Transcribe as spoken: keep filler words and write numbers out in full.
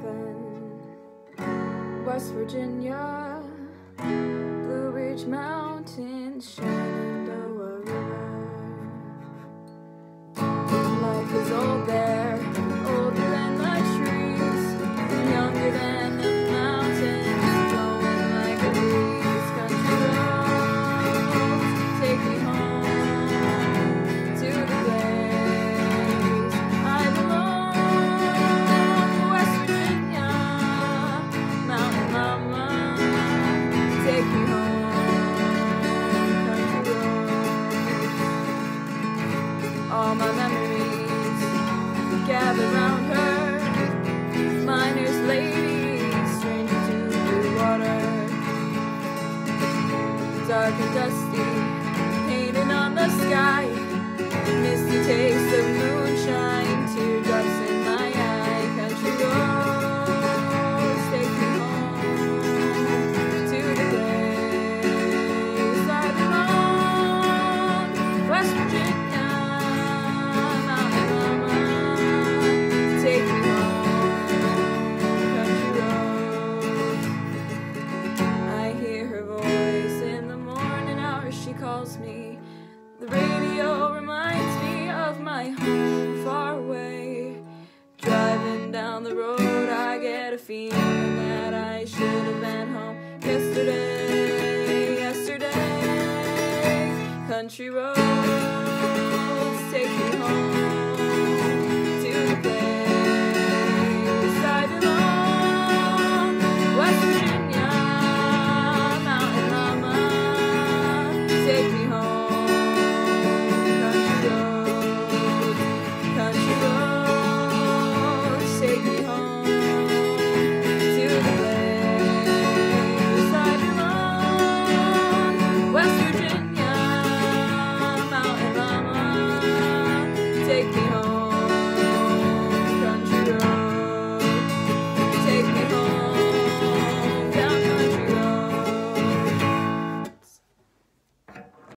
something. West Virginia, Blue Ridge Mountains, Shenandoah River. Life is old there, older than the trees, younger than the mountains, blowing like a breeze. Country roads take me home to the place I belong. West Virginia, mountain mama, take me home. Country roads, all my memories gather round her. Miner's lady, stranger to blue water, dark and dusty, painted on the sky, misty taste of moonshine, teardrops in my eye. Country roads take me home to the place I belong. West Virginia, mountain mama, take me home. Country roads, I hear her voice in the morning hours. She calls me. The radio reminds me of my home far away. Driving down the road, I get a feeling that I should have been home yesterday, yesterday. Country roads take me home to the place I belong. West Virginia, mountain mama, take me home. Country roads, country roads, take me home to the place I belong. West Virginia, mountain mama, take me home. Country roads, take me home.